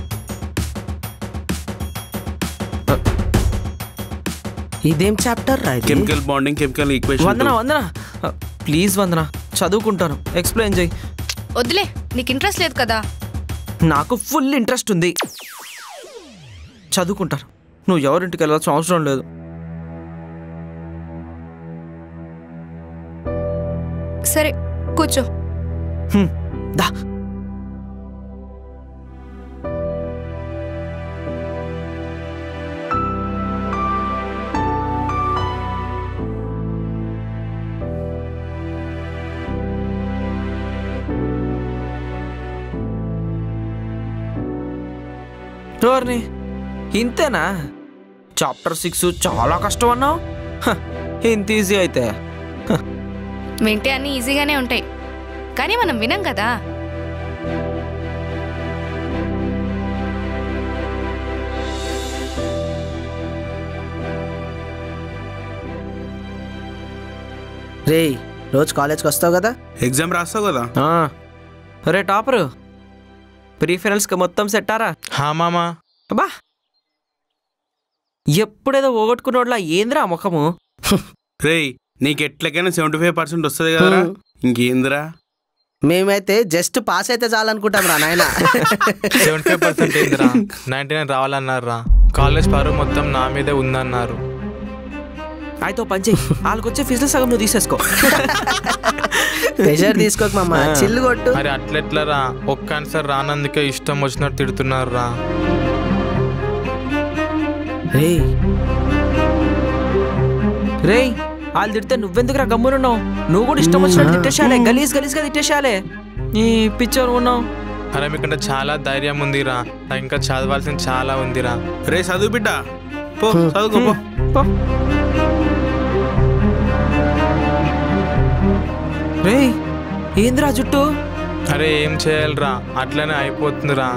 S16: ఇదేం చాప్టర్ రా?
S7: Chemical bonding, chemical equation.
S16: Vandana please Vandana, చదువుకుంటాను, ఎక్స్ప్లెయిన్ చేయి.
S18: వద్దులే, నీకు ఇంట్రెస్ట్ లేదు కదా.
S16: నాకు ఫుల్ ఇంట్రెస్ట్ ఉంది, చదువుకుంటాను. నువ్వు ఎవరింటికి వెళ్ళాల్సిన అవసరం లేదు.
S18: సరే కూర్చో.
S16: దా. టోర్ని ఇంతేనా? చాప్టర్ 6 చాలా కష్టం అన్నావు, ఇంత ఈజీ అయితే.
S18: వింటే అన్నీ ఈజీగానే ఉంటాయి, కానీ మనం వినం కదా.
S16: రేయ్ రోజు కాలేజ్కి వస్తావు కదా,
S7: ఎగ్జామ్ రాస్తావు కదా.
S16: రే టాపరు, ప్రీఫరెన్స్కి మొత్తం సెట్టారా?
S20: మామా.
S16: అబ్బా ఎప్పుడేదో పోగొట్టుకున్నోడ్లా ఏంద్రా ముఖము?
S7: రేయ్ నీకు ఎట్లకైనా 75% వస్తుంది కదరా, ఇంకేందిరా?
S16: మేమైతే జస్ట్ పాస్ అయితే చాలనుకుంటాం రా నాయన.
S20: 75% ఏందిరా, 99 రావాలన్నారా. కాలేజ్ పరువు మొత్తం నా మీదే ఉందన్నారు.
S16: అయితే పంచి వాళ్ళకి వచ్చే ఫీజులో సగం నువ్వు తీసేసుకో. ప్రెషర్ తీసుకోక మామ, చిల్లు కొట్టు.
S20: మరి అట్లెట్లరా, ఒక్క ఆన్సర్ రానందుకే ఇష్టం వచ్చినట్టు తిడుతున్నారా.
S16: రేయ్ వాళ్ళు తిడితే నువ్వెందుకురా గమ్మునున్నావు? నువ్వు కూడా ఇష్టం వచ్చినట్టు తిట్టేశాలే, గలీజ్గా తిట్టేశాలే. నీ పిక్చర్ ఉన్నావు.
S20: అరే మీకంటే చాలా ధైర్యం ఉందిరా, నాకు ఇంకా చదవాల్సింది చాలా ఉందిరా.
S7: రే చదువు బిడ్డ, పో చదువుకో పో.
S16: రేయ్ ఏంద్రా జుట్టు?
S20: అరే ఏం చేయాలరా, అట్లనే అయిపోతుందిరా.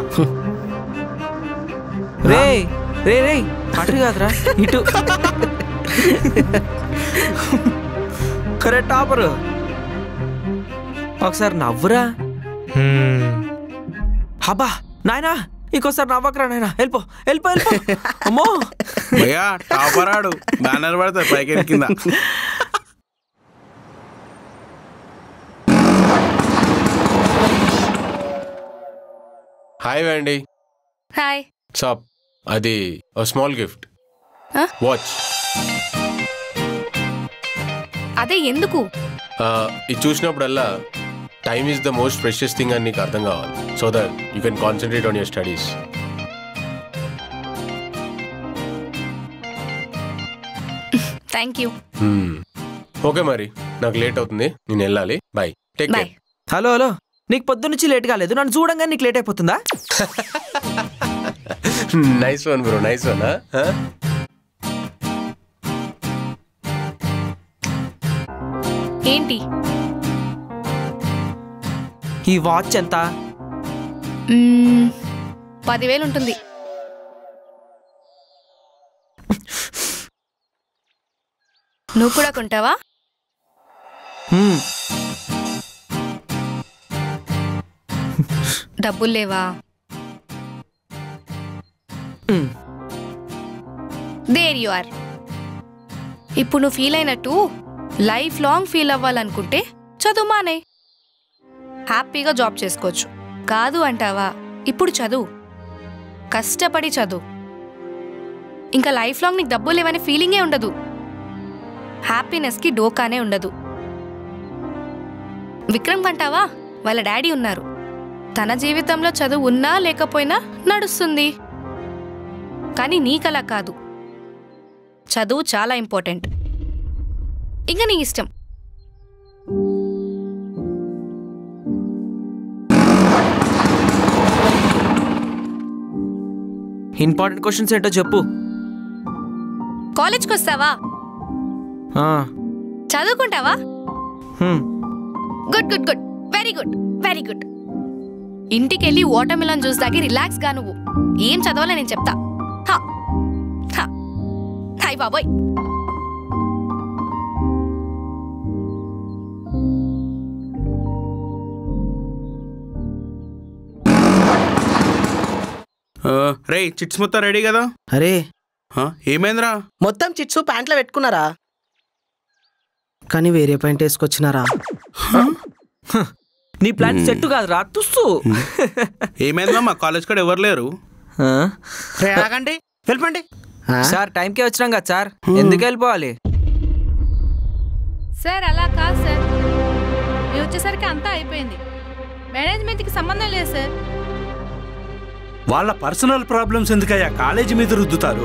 S16: రే రే రే అటు కాదురా ఇటు. కరెక్ట్ టాపరు, ఒకసారి నవ్వురా. హబ్బా నాయనా, ఇంకోసారి నవ్వకరా నాయనా. వెళ్ళిపో వెళ్ళిపో వెళ్ళిపో. అమ్మో
S7: భయ్యా టాపర్ ఆడు, బ్యానర్ పడతాయి పైకి కింద.
S19: హాయ్ వేండి.
S18: హాయ్.
S19: సాప్ అది స్మాల్ గిఫ్ట్, వాచ్.
S18: అదే ఎందుకు?
S19: ఇది చూసినప్పుడల్లా time is the most precious thing అని నీకు అర్థం కావాలి, so that you can concentrate on your studies.
S18: Thank you.
S19: Okay మరి నాకు లేట్ అవుతుంది, నేను వెళ్ళాలి. Bye, take care.
S16: Hello hello, నీకు పొద్దున్నుంచి లేట్ కాలేదు, నన్ను చూడంగానే నీకు లేట్ అయిపోతుందా?
S19: Nice one bro, nice one.
S18: ఏంటి
S16: ఈ వాచ్ ఎంత?
S18: 10,000 ఉంటుంది. నువ్వు కూడా కొంటావా? డబ్బులు లేవా? There you are. ఇప్పుడు నువ్వు ఫీల్ అయినట్టు లైఫ్ లాంగ్ ఫీల్ అవ్వాలనుకుంటే చదువు మానే, హ్యాపీగా జాబ్ చేసుకోవచ్చు. కాదు అంటావా, ఇప్పుడు చదువు, కష్టపడి చదువు, ఇంకా లైఫ్ లాంగ్ నీకు డబ్బులు లేవనే ఫీలింగే ఉండదు, హ్యాపీనెస్కి డోకానే ఉండదు. విక్రమ్ అంటావా, వాళ్ళ డాడీ ఉన్నారు, తన జీవితంలో చదువు ఉన్నా లేకపోయినా నడుస్తుంది. కానీ నీకలా కాదు, చదువు చాలా ఇంపార్టెంట్. ఇంకా నీ ఇష్టం.
S8: ఇంపార్టెంట్ క్వశ్చన్స్ ఏంటో చెప్పు.
S18: కాలేజ్కి వస్తావా? చదువుకుంటావా? Good good good, very good very good. ఇంటికెళ్ళి వాటర్ మిలన్ జ్యూస్ తాగి రిలాక్స్ గా నువ్వు ఏం చదవాలో నేను చెప్తా. హాయ్ బాబోయ్.
S7: రే చిట్స్ మొత్తం రెడీ కదా?
S16: అరే
S7: ఏమైందిరా?
S16: మొత్తం చిట్స్ ప్యాంట్లో పెట్టుకున్నారా? కానీ వేరే ప్యాంట్ వేసుకొచ్చినారా?
S8: నీ ప్లాన్ సెట్ కాదురా తుస్సు.
S7: ఏమైందా? మా కాలేజ్ కాడ ఎవరు లేరు.
S13: ఆగండి, వెళ్ళిపోండి
S8: సార్. టైంకే వచ్చినాం కదా సార్, ఎందుకు వెళ్ళిపోవాలి?
S14: సార్ అలా కాదు సార్, మీరు వచ్చేసరికి అంతా అయిపోయింది. మేనేజ్మెంట్కి సంబంధం లేదు సార్.
S15: వాళ్ళ పర్సనల్ ప్రాబ్లమ్స్ ఎందుకయ్యా కాలేజీ మీద రుద్దుతారు?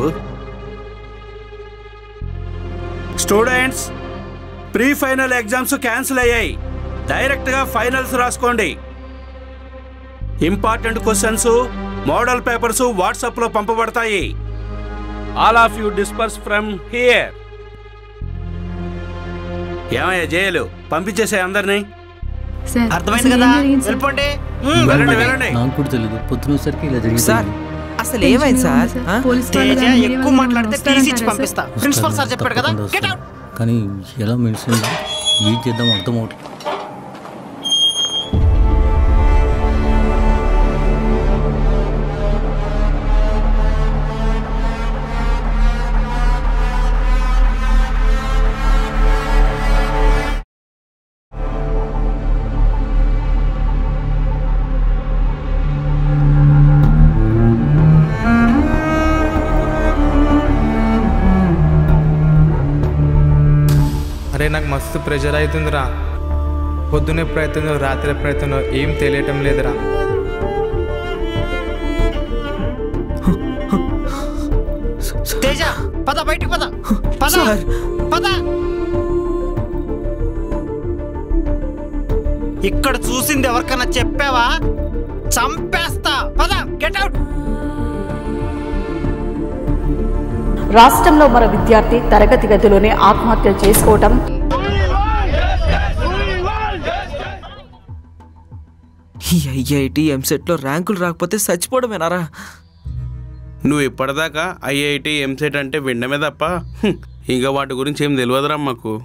S15: Students, pre final exams cancel అయ్యాయి. డైరెక్ట్గా ఫైనల్స్ రాసుకోండి. ఇంపార్టెంట్ క్వశ్చన్స్, మోడల్ పేపర్స్ వాట్సాప్లో పంపబడతాయి. All of you disperse from here. ఏమయ్యా జైలు పంపించేసే అందరినీ.
S13: అర్థమైంది కదా, వెళ్ళిపోండి.
S7: వెళ్ళండి వెళ్ళండి.
S21: నాకు కూడా తెలియదు, పొద్దున సరికి ఇలా జరిగింది
S8: సార్. అసలు ఏమైంది సార్?
S13: తేజ ఎక్కువ మాట్లాడితే టీసీ ఇచ్చి పంపిస్తా. ప్రిన్సిపల్ సార్ చెప్పాడు కదా, గెట్ అవుట్.
S21: కానీ ఎలా మెడిసిన్ ఏం చేద్దాం అర్థం అవట్లేదు.
S20: అరే నాకు మస్తు ప్రెషర్ అవుతుందిరా. పొద్దున ఎప్పుడైతుందో రాత్రి ఎప్పుడైతుందో ఏం తెలియటం లేదురా.
S13: తేజ పద, బయటికి పద. పద పద. ఇక్కడ చూసింది ఎవరికన్నా చెప్పావా? చంపేస్తా. పద, గెట్ అవుట్.
S22: రాష్ట్రంలో మరో విద్యార్థి తరగతి గదిలోనే ఆత్మహత్య చేసుకోవటం.
S8: ఈ ఐఐటి ఎంసెట్లో ర్యాంకులు రాకపోతే చచ్చిపోవడమేనారా?
S7: నువ్వు ఇప్పటిదాకా ఐఐటి ఎంసెట్ అంటే వినడమే తప్ప ఇంకా వాటి గురించి ఏం తెలియదురా మాకు.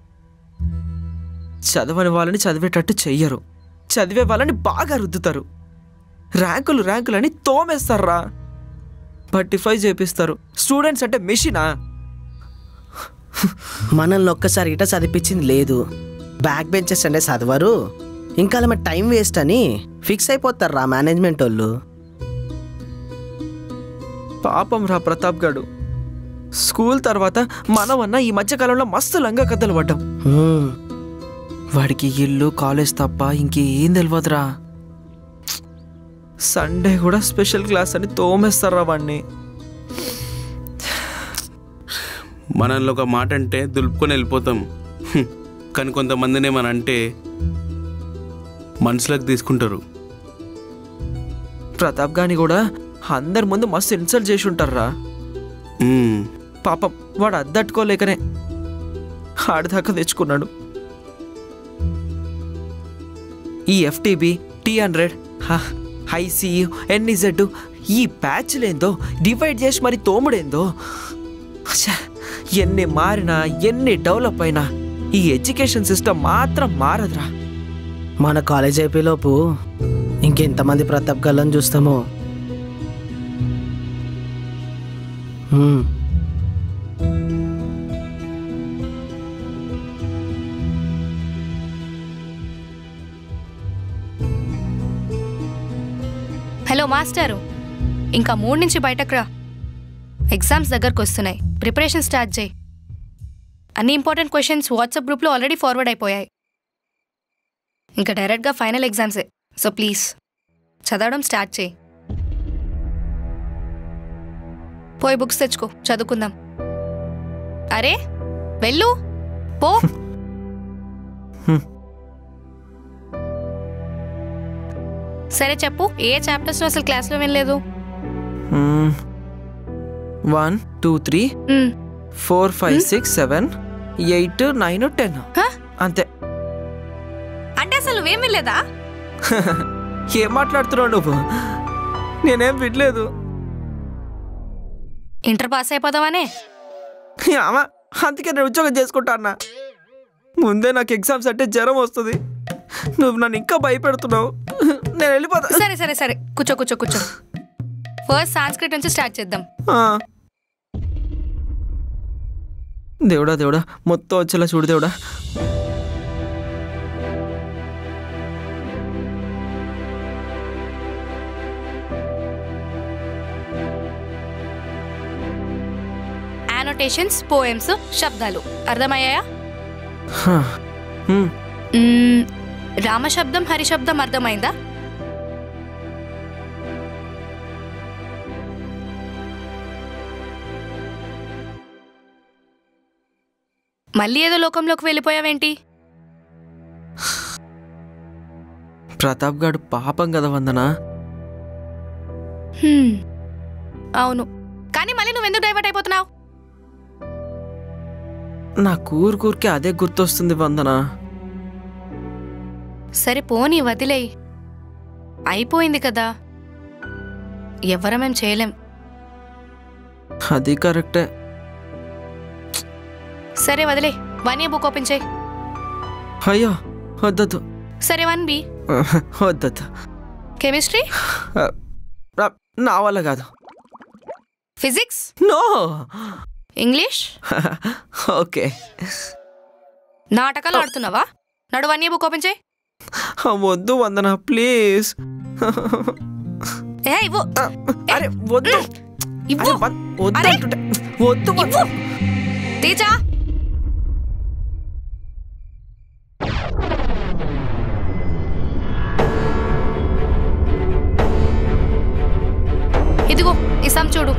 S8: చదవని వాళ్ళని చదివేటట్టు చెయ్యరు, చదివే వాళ్ళని బాగా రుద్దుతారు. ర్యాంకులు ర్యాంకులని తోమేస్తారా, బట్టిఫై చేపిస్తారు. స్టూడెంట్స్ అంటే మెషినా?
S16: మనల్ని ఒక్కసారి ఇట చదివించింది లేదు. బ్యాక్ బెంచెస్ అంటే చదవరు, ఇంకా అలా టైం వేస్ట్ అని ఫిక్స్ అయిపోతారు రా మేనేజ్మెంట్ వాళ్ళు.
S8: పాపం రా ప్రతాప్ గాడు. స్కూల్ తర్వాత మనమన్నా ఈ మధ్యకాలంలో మస్తు లంగా కథలు పడ్డాం. వాడికి ఇల్లు కాలేజ్ తప్ప ఇంకేం తెలియదురా. సండే కూడా స్పెషల్ క్లాస్ అని తోమేస్తారా వాడిని.
S7: మనల్ని ఒక మాట అంటే దులుపుకొని వెళ్ళిపోతాం, కానీ కొంతమందిని మన అంటే మనసులోకి తీసుకుంటారు.
S8: ప్రతాప్ గాని కూడా అందరి ముందు మస్తు ఇన్సల్ట్ చేసి ఉంటారా. పాపం వాడు అద్దట్టుకోలేకనే ఆడిదాకా తెచ్చుకున్నాడు. ఈ ఎఫ్టీబీ, T100, ఐసీయూ, ఎన్ఈజెడ్ ఈ ప్యాచ్లేందో డివైడ్ చేసి మరి తోముడేందో. ఎన్ని మారినా ఎన్ని డెవలప్ అయినా ఈ ఎడ్యుకేషన్ సిస్టమ్ మాత్రం మారదురా.
S16: మన కాలేజ్ అయిపోయేలోపు ఇంకెంతమంది ప్రతాప్ గల్లని చూస్తామో.
S18: హలో మాస్టారు, ఇంకా 3 నుంచి బయటకు రా. ఎగ్జామ్స్ దగ్గరకు వస్తున్నాయి, ప్రిపరేషన్ స్టార్ట్ చేయి. అన్ని ఇంపార్టెంట్ క్వశ్చన్స్ వాట్సాప్ గ్రూప్లో ఆల్రెడీ ఫార్వర్డ్ అయిపోయాయి. ఇంకా డైరెక్ట్గా ఫైనల్ ఎగ్జామ్సే, సో ప్లీజ్ చదవడం స్టార్ట్ చేయి. పోయి బుక్స్ తెచ్చుకో, చదువుకుందాం. అరే వెళ్ళు, పో. సరే చెప్పు, ఏ చాప్టర్స్ అసలు క్లాస్లో వినలేదు?
S8: 1 2 3 4 5 6 7 8 9 10 అంతే.
S18: అంటే అసలు నువ్వేం వినలేదా?
S8: ఏం మాట్లాడుతున్నావు నువ్వు? నేనేం వినలేదు.
S18: ఇంటర్ పాస్ అయిపోదామనే.
S8: అందుకే నేను ఉద్యోగం చేసుకుంటా అన్నా. ముందే నాకు ఎగ్జామ్స్ అంటే జ్వరం వస్తుంది, నువ్వు నన్ను ఇంకా భయపెడుతున్నావు. నేను వెళ్ళిపోతా.
S18: సరే సరే సరే, కూర్చో కూర్చో కూర్చో. ఫస్ట్ సాంస్క్రిట్ నుంచి స్టార్ట్ చేద్దాం.
S8: దేవుడా దేవుడా, మొత్తం వచ్చేలా చూడు దేవుడా.
S18: యానోటేషన్స్, పోయమ్స్, శబ్దాలు అర్థమయ్యాయా? రామశబ్దం, హరిశబ్దం అర్థమైందా? మళ్ళీ ఏదో లోకంలోకి వెళ్ళిపోయావేంటి?
S8: ప్రతాప్ గాడు పాపం కదా వందనా.
S18: అవును, కానీ మళ్ళీ నువ్వెందుకు డైవర్ట్ అయిపోతున్నావు?
S8: నా కూరికే అదే గుర్తొస్తుంది వందనా.
S18: సరే పోనీ వదిలేయి, అయిపోయింది కదా, ఎవరమేం చేయలేం.
S8: అది కరెక్టే.
S18: సరే వదిలే, 1A బుక్ ఓపెన్ చేయి.
S8: అయ్యో వద్దొద్దు.
S18: సరే 1B.
S8: వద్దొద్దు.
S18: కెమిస్ట్రీ
S8: నా వల్ల కాదు.
S18: Physics
S8: no.
S18: English
S8: okay.
S18: నాటకాలు ఆడుతున్నావా? నడు 1A బుక్ ఓపెన్ చేయి.
S8: వద్దు వందనా ప్లీజ్.
S18: ఇవ్వు.
S8: అరే వద్దు.
S18: ఇవ్వు.
S8: వద్దు వద్దు.
S18: తేజ ఇదిగో ఈ సమ్ చూడు.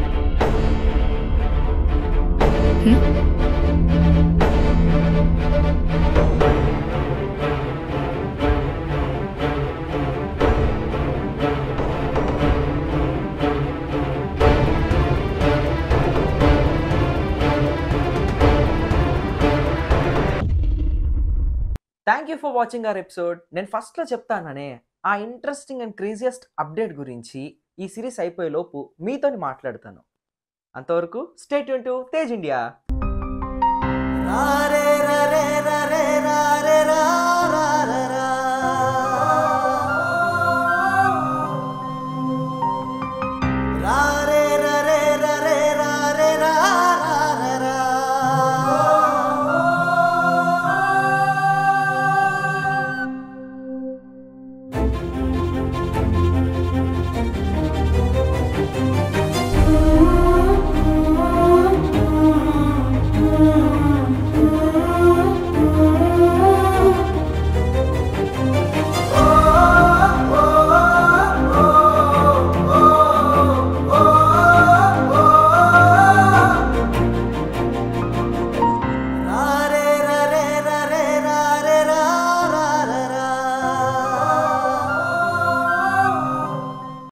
S8: Thank you for watching our episode. నేను ఫస్ట్లో చెప్తాననే ఆ ఇంట్రెస్టింగ్ అండ్ క్రేజియస్ట్ అప్డేట్ గురించి ఈ సిరీస్ అయిపోయేలోపు మీతోని మాట్లాడతాను. అంతవరకు stay tune to Tej India.